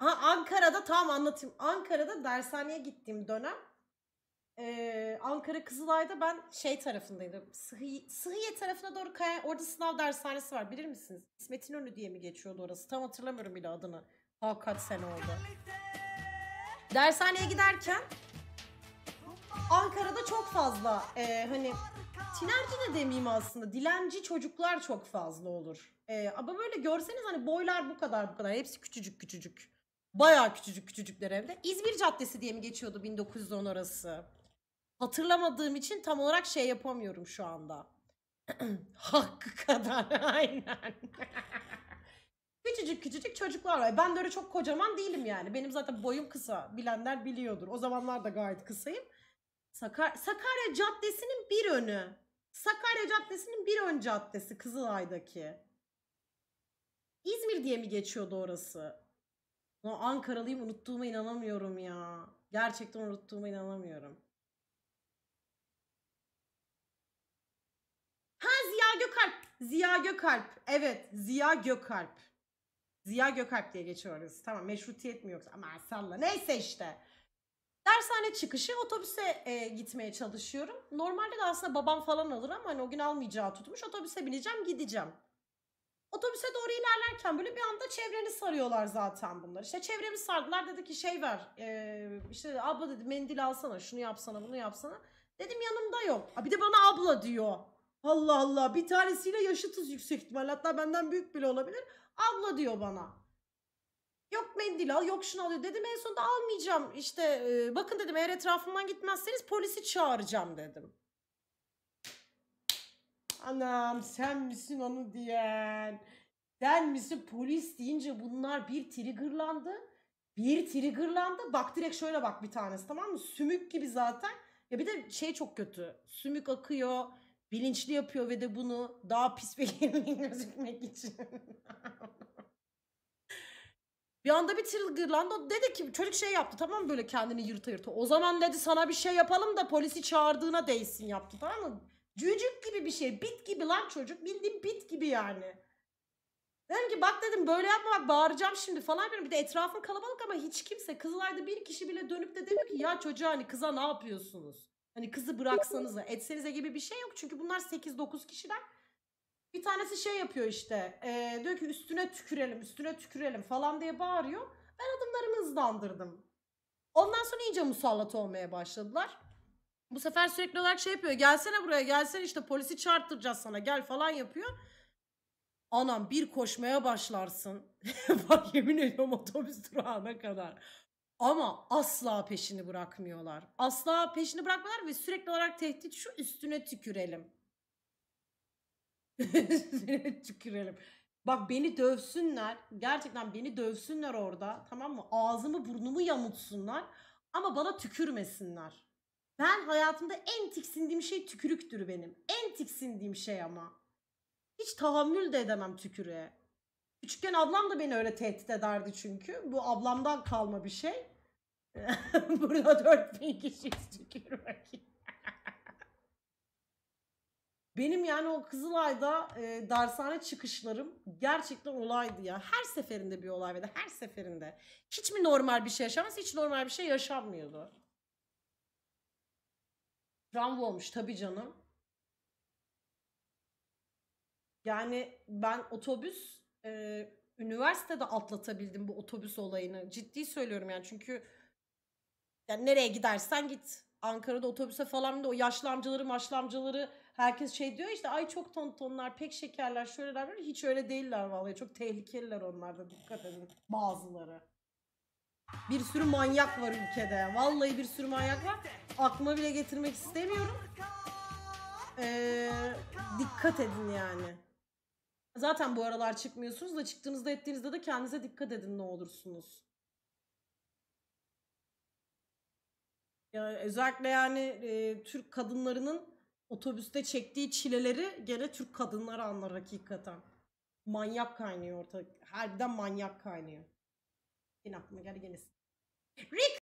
Ankara'da tam anlatayım. Ankara'da dershaneye gittiğim dönem Ankara Kızılay'da ben şey tarafındaydım. Sıhhiye tarafına doğru kayan orada sınav dershanesi var bilir misiniz? İsmet İnönü diye mi geçiyordu orası? Tam hatırlamıyorum bile adını. Kaç sene oldu. Dershaneye giderken Ankara'da çok fazla hani tinerci de demeyeyim aslında. Dilenci çocuklar çok fazla olur. Ama böyle görseniz hani boylar bu kadar. Hepsi küçücük küçücük. Bayağı küçücük küçücükler hem de. İzmir Caddesi diye mi geçiyordu 1910 orası? Hatırlamadığım için tam olarak şey yapamıyorum şu anda. Hakkı kadar aynen. Küçücük küçücük çocuklar var. Ben de öyle çok kocaman değilim yani. Benim zaten boyum kısa. Bilenler biliyordur. O zamanlar da gayet kısayım. Sakarya Caddesi'nin bir önü. Sakarya Caddesi'nin bir ön caddesi Kızılay'daki. İzmir diye mi geçiyordu orası? Ankaralıyım unuttuğuma inanamıyorum ya. Gerçekten unuttuğuma inanamıyorum. Ziya Gökalp. Ziya Gökalp. Evet, Ziya Gökalp. Ziya Gökalp diye geçiyoruz. Tamam, meşrutiyet mi yoksa? Ama salla. Neyse işte. Dershane çıkışı otobüse gitmeye çalışıyorum. Normalde de aslında babam falan alır ama hani o gün almayacağı tutmuş. Otobüse bineceğim, gideceğim. Otobüse doğru ilerlerken böyle bir anda çevreni sarıyorlar zaten bunlar. İşte çevremi sardılar, dedi ki şey ver. İşte abla dedi mendil alsana, şunu yapsana, bunu yapsana. Dedim yanımda yok. Bir de bana abla diyor. Allah Allah, bir tanesiyle yaşıtız yüksek ihtimal, hatta benden büyük bile olabilir. Abla diyor bana. Yok mendil al, yok şunu al dedim. En sonunda almayacağım. İşte bakın dedim, eğer etrafımdan gitmezseniz polisi çağıracağım dedim. Anam sen misin onu diyen? Sen misin polis deyince bunlar bir triggerlandı. Bir triggerlandı. Bak direkt şöyle bak bir tanesi, tamam mı? Sümük gibi zaten. Ya bir de şey çok kötü. Sümük akıyor. Bilinçli yapıyor ve de bunu daha pis bir yemeğin gözükmek için. Bir anda bir triggerlandı. O dedi ki çocuk şey yaptı, tamam mı, böyle kendini yırta yırta. O zaman dedi sana bir şey yapalım da polisi çağırdığına değsin yaptı, tamam mı? Cücük gibi bir şey. Bit gibi lan çocuk. Bildiğin bit gibi yani. Dedim ki bak dedim, böyle yapma bak, bağıracağım şimdi falan. Bir de etrafım kalabalık ama hiç kimse. Kızılay'da bir kişi bile dönüp de demiyor ki ya çocuğa, hani kıza ne yapıyorsunuz? Hani kızı bıraksanıza, etsenize gibi bir şey yok. Çünkü bunlar 8-9 kişiler. Bir tanesi şey yapıyor işte. Diyor ki üstüne tükürelim, üstüne tükürelim falan diye bağırıyor. Ben adımlarımı hızlandırdım. Ondan sonra iyice musallat olmaya başladılar. Bu sefer sürekli olarak şey yapıyor. Gelsene buraya, gelsene işte polisi çağırtıracağız sana, gel falan yapıyor. Anam bir koşmaya başlarsın. Bak yemin ediyorum otobüs durağına kadar. Ama asla peşini bırakmıyorlar. Asla peşini bırakmıyorlar ve sürekli olarak tehdit şu: üstüne tükürelim. Üstüne tükürelim. Bak beni dövsünler. Gerçekten beni dövsünler orada. Tamam mı? Ağzımı burnumu yamutsunlar. Ama bana tükürmesinler. Ben hayatımda en tiksindiğim şey tükürüktür benim. En tiksindiğim şey ama. Hiç tahammül de edemem tükürüğe. Küçükken ablam da beni öyle tehdit ederdi çünkü. Bu ablamdan kalma bir şey. Burada 4000 kişiyiz, tükür bakayım. Benim yani o Kızılay'da dershane çıkışlarım gerçekten olaydı ya. Her seferinde bir olay ve de her seferinde. Hiç mi normal bir şey yaşamaz? Hiç normal bir şey yaşanmıyordu. Travma olmuş tabii canım. Yani ben üniversitede atlatabildim bu otobüs olayını. Ciddi söylüyorum yani, çünkü yani nereye gidersen git. Ankara'da otobüse falan bindi, o yaşlı amcaları herkes şey diyor işte, ay çok tontonlar, pek şekerler, şöyleler böyle. Hiç öyle değiller vallahi. Çok tehlikeliler onlar da, dikkat edin bazıları. Bir sürü manyak var ülkede. Vallahi bir sürü manyak var. Aklıma bile getirmek istemiyorum. Dikkat edin yani. Zaten bu aralar çıkmıyorsunuz da, çıktığınızda ettiğinizde de kendinize dikkat edin ne olursunuz. Ya özellikle yani Türk kadınlarının otobüste çektiği çileleri gene Türk kadınları anlar hakikaten. Manyak kaynıyor ortalık. Harbiden manyak kaynıyor. Yine aklıma geldi gene. Rick